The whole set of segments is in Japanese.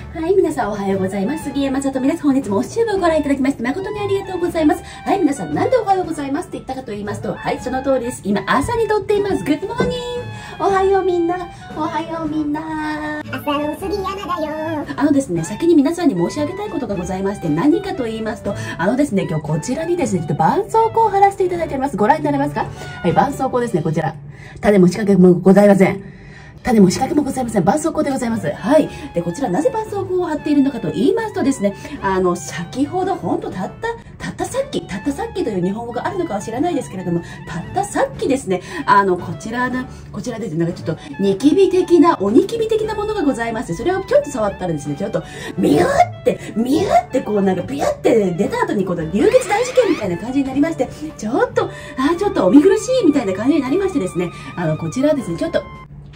はい、皆さんおはようございます。杉山さとみです。本日もお週分をご覧いただきまして誠にありがとうございます。はい、皆さんなんでおはようございますって言ったかと言いますと、はい、その通りです。今朝に撮っています。グッドモーニング。おはようみんな。おはようみんな。 朝の杉山だよ。 ですね、先に皆さんに申し上げたいことがございまして、何かと言いますと、ですね、今日こちらにですね、ちょっと絆創膏を貼らせていただいております。ご覧になれますか？はい、絆創膏ですね、こちら。種も仕掛けもございません。種も仕掛けもございません。絆創膏でございます。はい。で、こちらなぜ絆創膏を貼っているのかと言いますとですね、先ほどほんとたったさっきという日本語があるのかは知らないですけれども、たったさっきですね、こちらですね、なんかちょっとおにきび的なものがございまして、それをちょっと触ったらですね、ちょっと、ミューってこうなんかビューって出た後にこの流血大事件みたいな感じになりまして、ちょっとお見苦しいみたいな感じになりましてですね、こちらですね、ちょっと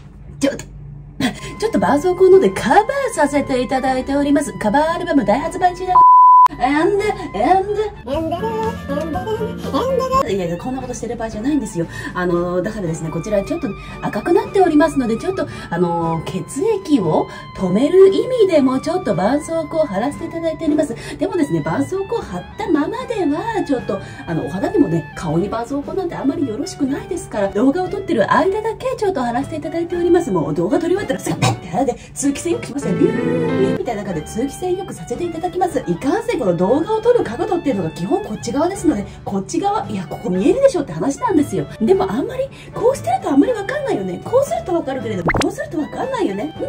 絆創膏のでカバーさせていただいております。カバーアルバム大発売中だ。いや、こんなことしてる場合じゃないんですよ。だからですね、こちらちょっと赤くなっておりますので、ちょっと、血液を止める意味でも、ちょっと絆創膏を貼らせていただいております。でもですね、絆創膏を貼ったままでは、ちょっと、お肌にもね、顔に絆創膏なんてあんまりよろしくないですから、動画を撮ってる間だけちょっと貼らせていただいております。もう動画撮り終わったら、スッペッて肌で通気性よくしますよ。ビューみたいな感じで通気性よくさせていただきます。いかんせんこの動画を撮る角度っていうのが基本こっち側ですので、こっち側、いや、ここ見えるでしょって話なんですよ。でもあんまり、こうしてるとあんまりわかんないよね。こうするとわかるけれども、こうするとわかんないよね。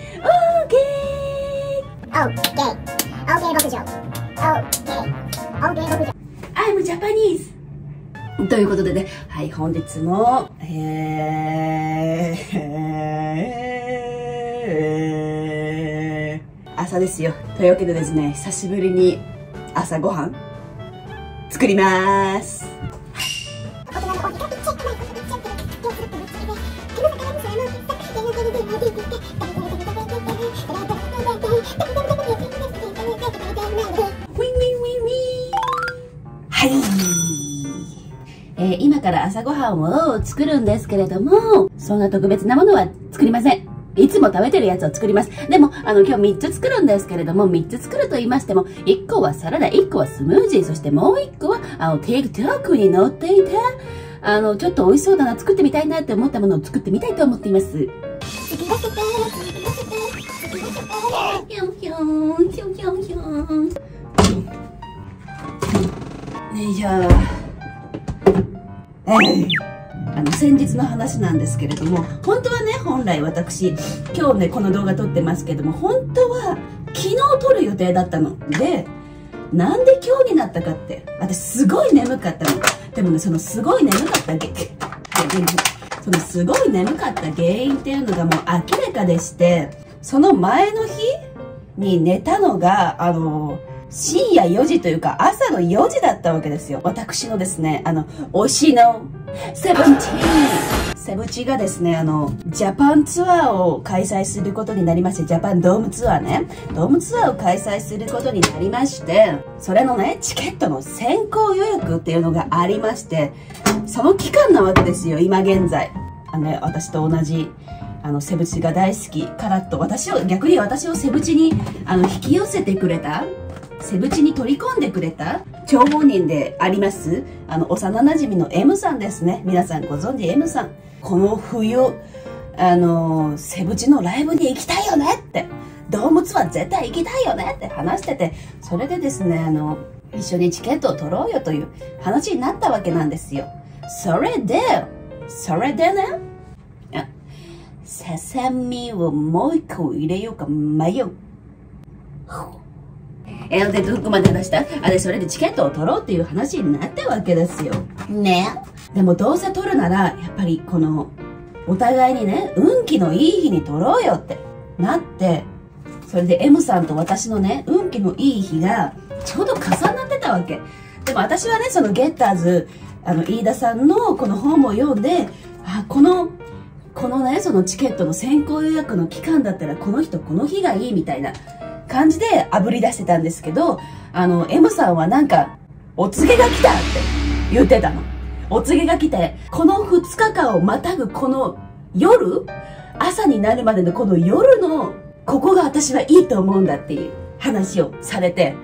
オッケー牧場。オッケー牧場。 I'm Japanese! ということでね、はい、本日も、朝ですよ。というわけでですね、久しぶりに朝ごはん作ります。はい。今から朝ごはんを作るんですけれども、そんな特別なものは作りません。いつも食べてるやつを作ります。でも、今日3つ作るんですけれども、3つ作ると言いましても、1個はサラダ、1個はスムージー、そしてもう1個は、TikTok に載っていて、ちょっと美味しそうだな、作ってみたいなって思ったものを作ってみたいと思っています。ひょんひょん、ひょんひょんひょん。よいしょ。先日の話なんですけれども、本当はね、本来私、今日ね、この動画撮ってますけども、本当は昨日撮る予定だったの。で、なんで今日になったかって、私すごい眠かったの。でもね、そのすごい眠かった原因っていうのがもう明らかでして、その前の日に寝たのが、深夜4時というか朝の4時だったわけですよ。私のですね、推しのセブチがですね、ジャパンツアーを開催することになりまして、ジャパンドームツアーね。ドームツアーを開催することになりまして、それのね、チケットの先行予約っていうのがありまして、その期間なわけですよ、今現在。私と同じ、セブチが大好きからと、逆に私をセブチに、引き寄せてくれた、セブチに取り込んでくれた張本人であります、幼馴染の M さんですね。皆さんご存知 M さん。この冬、セブチのライブに行きたいよねって、ドームツアー絶対行きたいよねって話してて、それでですね、一緒にチケットを取ろうよという話になったわけなんですよ。それでね、ささみをもう一個入れようか迷う。で、どこまで話した？それでチケットを取ろうっていう話になったわけですよ。ね。でもどうせ取るなら、やっぱりお互いにね、運気のいい日に取ろうよってなって、それで M さんと私のね、運気のいい日がちょうど重なってたわけ。でも私はね、そのゲッターズ、飯田さんのこの本を読んで、このね、そのチケットの先行予約の期間だったら、この人この日がいいみたいな感じで炙り出してたんですけど、M さんはなんか、お告げが来たって言ってたの。お告げが来て、この2日間をまたぐこの夜、朝になるまでのこの夜のここが私はいいと思うんだっていう話をされて、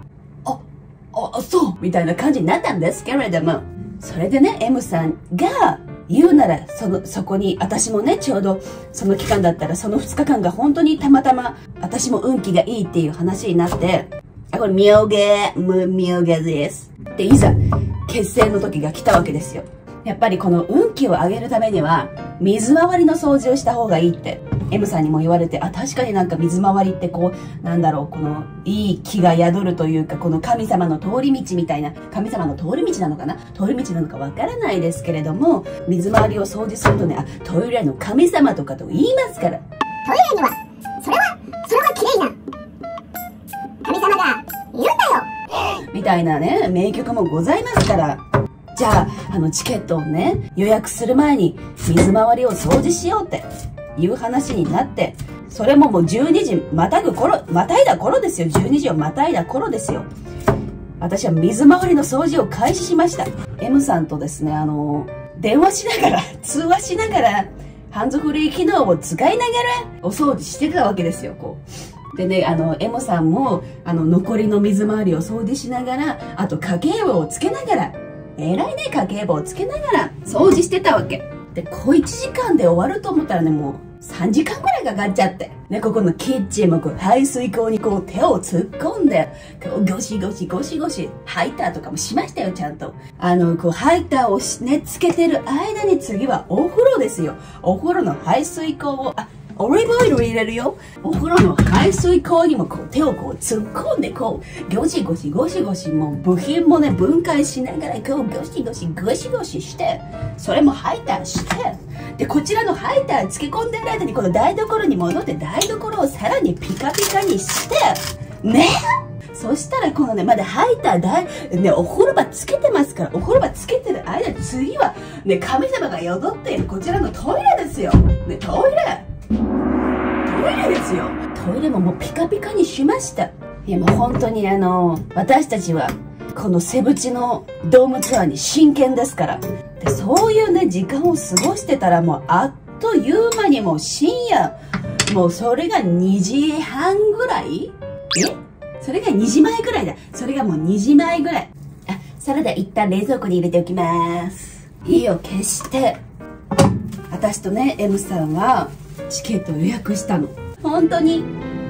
そうみたいな感じになったんですけれども、それでね、M さんが言うなら、そこに、私もね、ちょうどその期間だったら、その2日間が本当にたまたま、私も運気がいいっていう話になって、これ、妙下です。で、いざ、結成の時が来たわけですよ。やっぱりこの運気を上げるためには、水回りの掃除をした方がいいって、M さんにも言われて、確かになんか水回りってこう、なんだろう、この、いい気が宿るというか、この神様の通り道みたいな、神様の通り道なのかな、通り道なのかわからないですけれども、水回りを掃除するとね、トイレの神様とかと言いますから。 トイレには、それは綺麗な神様がいるんだよみたいなね、名曲もございますから。じゃあ、チケットをね、予約する前に水回りを掃除しようっていう話になって、それももう12時またいだ頃ですよ。12時をまたいだ頃ですよ。私は水回りの掃除を開始しました。M さんとですね、電話しながら、通話しながら、ハンズフリー機能を使いながらお掃除してたわけですよ、こう。でね、M さんも、残りの水回りを掃除しながら、あと家計簿をつけながら、えらいね、家計簿をつけながら掃除してたわけ。で、小1時間で終わると思ったらね、もう3時間くらいかかっちゃって。ね、ここのキッチンもこう排水口にこう手を突っ込んで、こうゴシゴシ、ハイターとかもしましたよ、ちゃんと。こうハイターをね、つけてる間に次はお風呂ですよ。お風呂の排水口を、オリーブオイルを入れるよ。お風呂の排水口にもこう手をこう突っ込んでこうゴシゴシもう部品もね分解しながらこうゴシゴシしてそれもハイターしてでこちらのハイター漬け込んでる間にこの台所に戻って台所をさらにピカピカにしてねそしたらこのねまだハイターねお風呂場つけてますからお風呂場つけてる間に次はね神様が宿っているこちらのトイレですよねトイレですよ。トイレももうピカピカにしました。いやもう本当に私たちはこのセブチのドームツアーに真剣ですから。で、そういうね、時間を過ごしてたらもうあっという間にもう深夜、もうそれが2時半ぐらいそれが2時前ぐらいだ。それがもう2時前ぐらい。サラダ一旦冷蔵庫に入れておきます。火を消して、私とね、M さんは、チケットを予約したの。本当に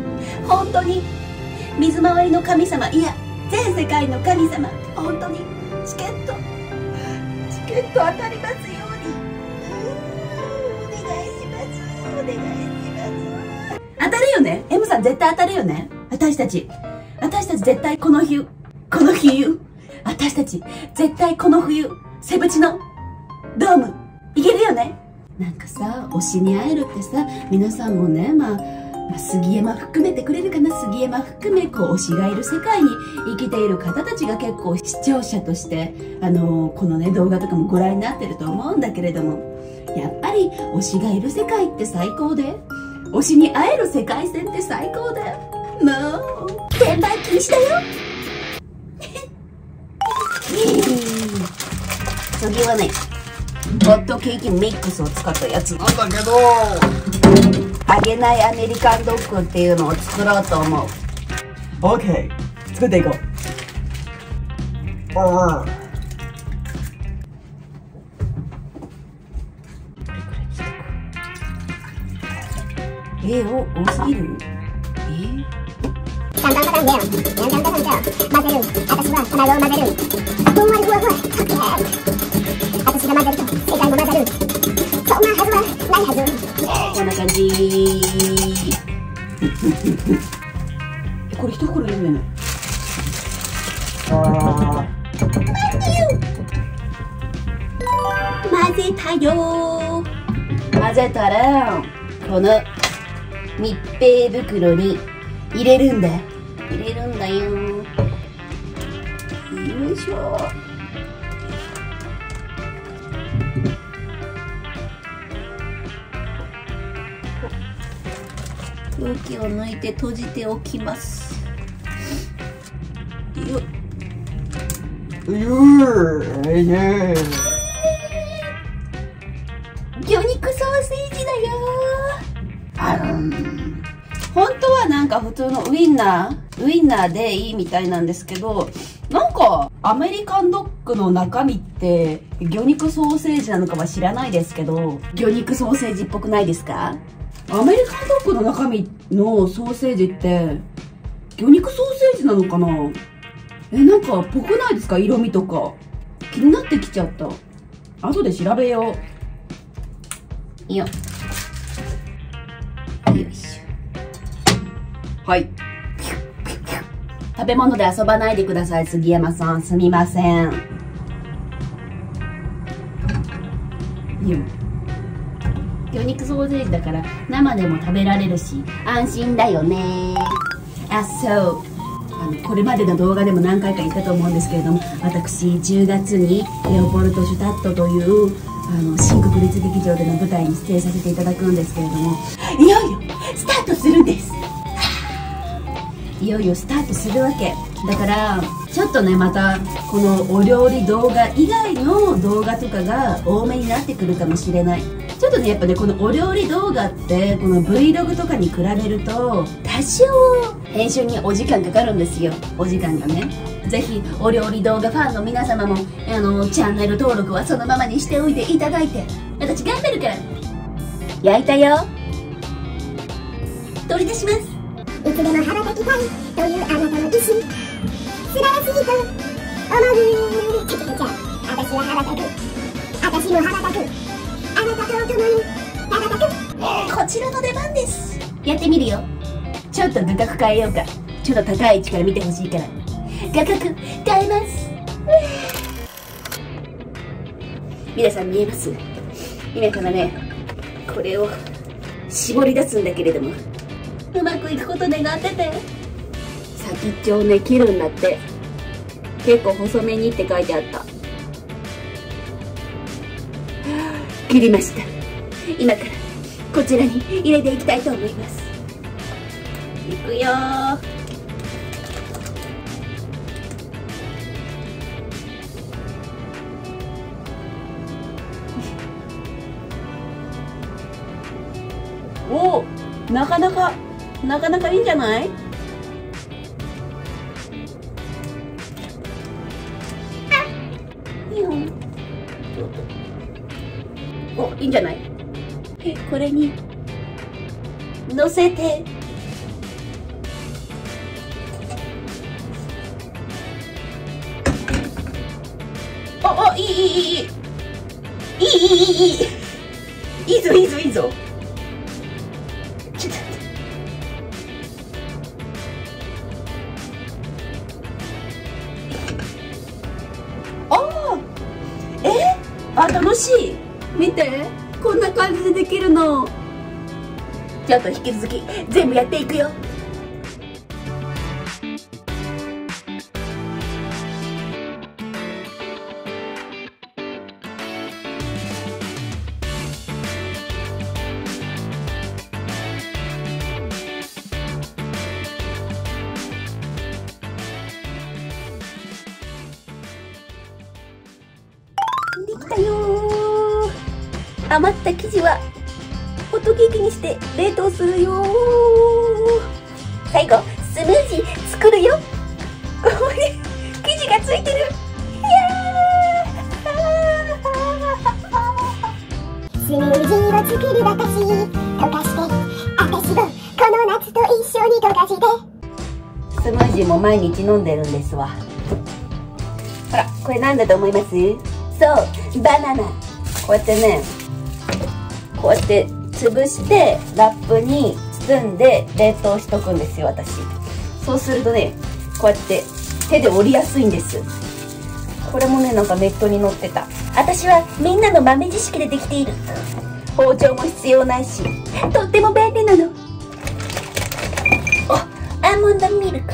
水回りの神様いや全世界の神様本当にチケット当たりますようにお願いします当たるよね M さん絶対当たるよね私たち絶対この冬私たち絶対この冬セブチのドーム行けるよねなんかさ、推しに会えるってさ、皆さんもね、杉山含めてくれるかな杉山含め、こう、推しがいる世界に生きている方たちが結構視聴者として、このね、動画とかもご覧になってると思うんだけれども、やっぱり推しがいる世界って最高で、推しに会える世界線って最高で、もう、転売禁止だよ次はね、ホットケーキミックスを使ったやつなんだけど揚げないアメリカンドッグっていうのを作ろうと思う OK 作っていこう多すぎる簡単だよ。混ぜる。私は卵を混ぜる。ふんわりふわふわ。私が混ぜると世界も混ざる。そんなはずはないはず。 こんな感じ。これ一袋入れるよね。混ぜたよ。混ぜたらこの密閉袋に入れるんだよ。よいしょ。空気を抜いて閉じておきます。よっ。魚肉ソーセージだよ。 本当はなんか普通のウインナーでいいみたいなんですけど、なんかアメリカンドッグの中身って魚肉ソーセージなのかは知らないですけど、魚肉ソーセージっぽくないですか？アメリカンドッグの中身のソーセージって魚肉ソーセージなのかな？なんかぽくないですか？色味とか気になってきちゃった。後で調べよう。よいしょ。はい。食べ物で遊ばないでください、杉山さん。すみません。魚肉ソーセージだから生でも食べられるし安心だよね。あ、そう。これまでの動画でも何回か言ったと思うんですけれども、私10月にレオポルト・シュタットという新国立劇場での舞台に出演させていただくんですけれども、いよいよスタートするんです。いよいよスタートするわけだから、ちょっとね、またこのお料理動画以外の動画とかが多めになってくるかもしれない。ちょっとね、やっぱね、このお料理動画ってこの Vlog とかに比べると多少編集にお時間かかるんですよ。お時間がね。ぜひお料理動画ファンの皆様もチャンネル登録はそのままにしておいていただいて、私頑張るから。焼いたよ。取り出します。 いつでも羽ばたきたいというあなたの意志、素晴らしいと思う。ちゃちゃちゃ、私は羽ばたく。私も羽ばたく。あなたと共に羽ばたく。 こちらの出番です。やってみるよ。ちょっと画角変えようか。ちょっと高い位置から見てほしいから。画角変えます。皆さん見えます？今からね、これを絞り出すんだけれども、うまくいくこと願ってて。先っちょをね、切るんだって。結構細めにって書いてあった。切りました。今からこちらに入れていきたいと思います。いくよー。おお、なかなかいいんじゃない？お、いいんじゃない？これに乗せて。いいぞ。ちょっと楽しい。見て、こんな感じでできるの。ちょっと引き続き全部やっていくよ。できたよー。余った生地はホットケーキにして冷凍するよー。最後スムージー作るよ。ここに生地がついてる。 スムージーを作る私、溶かして私もこの夏と一緒に溶かして。 スムージーも毎日飲んでるんですわ。ほら、これなんだと思います？そう、バナナ。こうやってね、こうやって潰してラップに包んで冷凍しとくんですよ、私。そうするとね、こうやって手で折りやすいんです。これもね、なんかネットに載ってた。私はみんなの豆知識でできている。包丁も必要ないし、とっても便利なの。アーモンドミルク。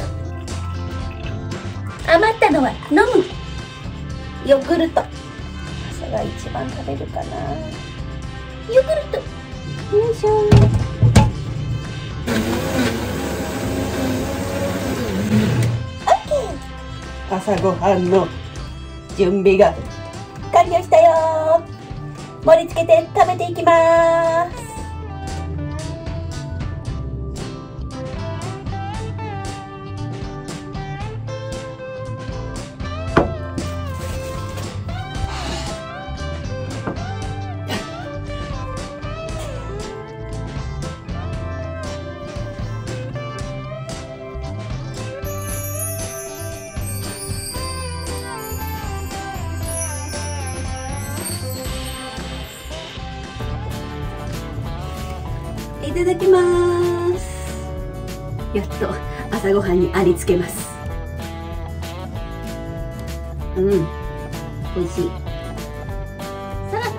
余ったのは飲む。ヨーグルト。朝が一番食べるかな。ヨーグルト。よいしょ。朝ごはんの準備が完了したよ。盛り付けて食べていきます。 いただきます。やっと朝ごはんにありつけます。美味しい。サラダ。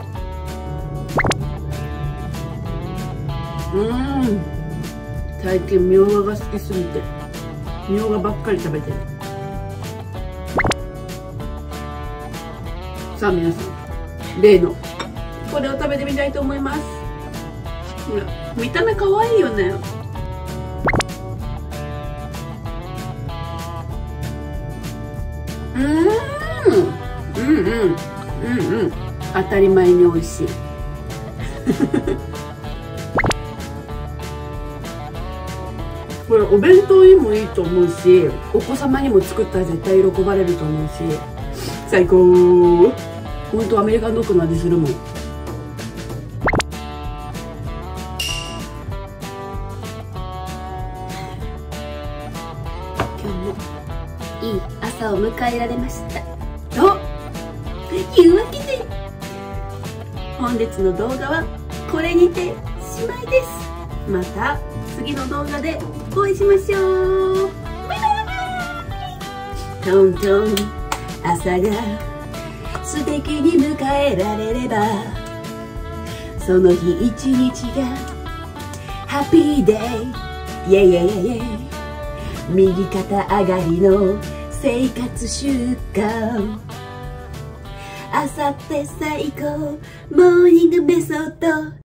最近みょうがが好きすぎてみょうがばっかり食べてる。さあ皆さん、例のこれを食べてみたいと思います。ほら、見た目可愛いよね。当たり前に美味しい。これお弁当にもいいと思うし、お子様にも作ったら絶対喜ばれると思うし、最高。ほんとアメリカンドッグの味するもん。今日もいい朝を迎えられましたというわけで、本日の動画はこれにてしまいです。また次の動画でお会いしましょう。バイバイ。トントン朝が素敵に迎えられれば、その日一日がハッピーデイ。イェイイェイイェイ。右肩上がりの生活習慣。あさって最高モーニングメソッド。